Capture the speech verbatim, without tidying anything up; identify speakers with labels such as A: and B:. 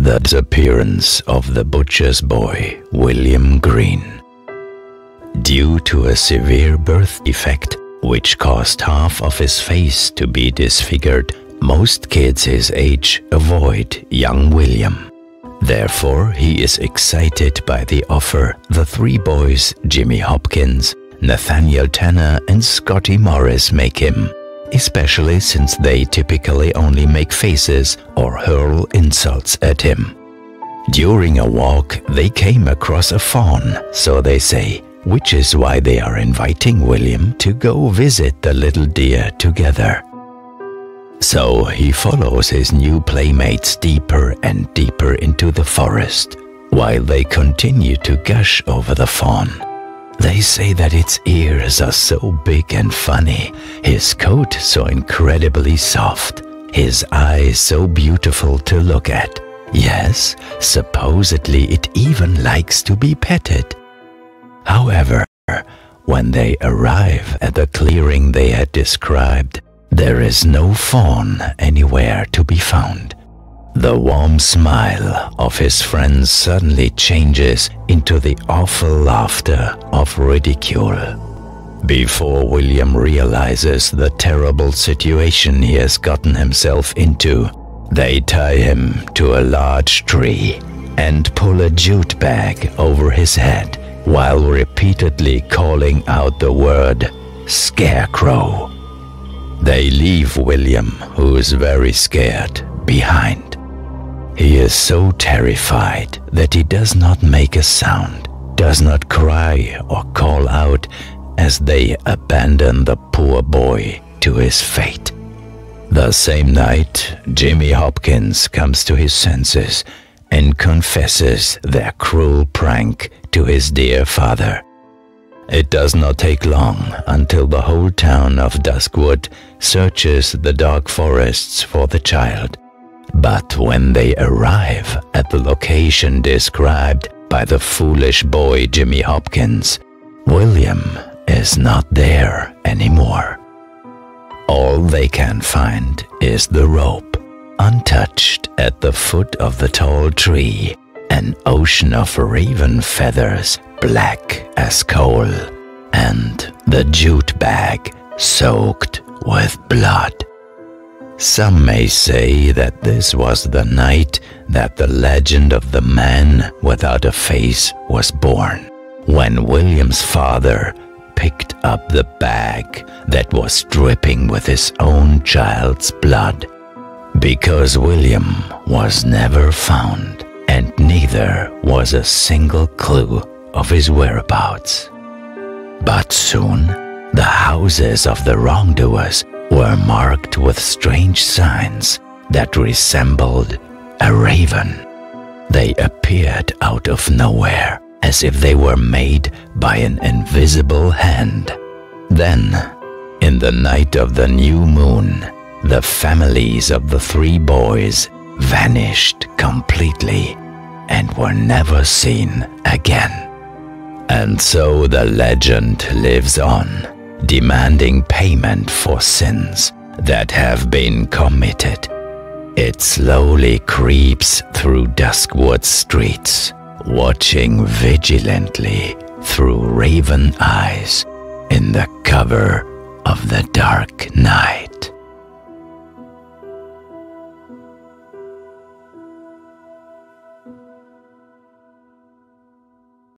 A: the disappearance of the butcher's boy, William Green. Due to a severe birth defect, which caused half of his face to be disfigured, most kids his age avoid young William. Therefore, he is excited by the offer the three boys, Jimmy Hopkins, Nathaniel Tanner and Scotty Morris, make him, especially since they typically only make faces or hurl insults at him. During a walk, they came across a fawn, so they say, which is why they are inviting William to go visit the little deer together. So he follows his new playmates deeper and deeper into the forest, while they continue to gush over the fawn. They say that its ears are so big and funny, his coat so incredibly soft, his eyes so beautiful to look at. Yes, supposedly it even likes to be petted. However, when they arrive at the clearing they had described, there is no fawn anywhere to be found. The warm smile of his friends suddenly changes into the awful laughter of ridicule. Before William realizes the terrible situation he has gotten himself into, they tie him to a large tree and pull a jute bag over his head while repeatedly calling out the word "Scarecrow." They leave William, who is very scared, behind. He is so terrified that he does not make a sound, does not cry or call out as they abandon the poor boy to his fate. The same night, Jimmy Hopkins comes to his senses and confesses their cruel prank to his dear father. It does not take long until the whole town of Duskwood searches the dark forests for the child. But when they arrive at the location described by the foolish boy Jimmy Hopkins, William is not there anymore. All they can find is the rope, untouched at the foot of the tall tree, an ocean of raven feathers, black as coal, and the jute bag soaked with blood. Some may say that this was the night that the legend of the man without a face was born, when William's father picked up the bag that was dripping with his own child's blood. Because William was never found, and neither was a single clue of his whereabouts. But soon, the houses of the wrongdoers were marked with strange signs that resembled a raven. They appeared out of nowhere, as if they were made by an invisible hand. Then, in the night of the new moon, the families of the three boys vanished completely and were never seen again. And so the legend lives on, demanding payment for sins that have been committed. It slowly creeps through Duskwood streets, watching vigilantly through raven eyes in the cover of the dark night.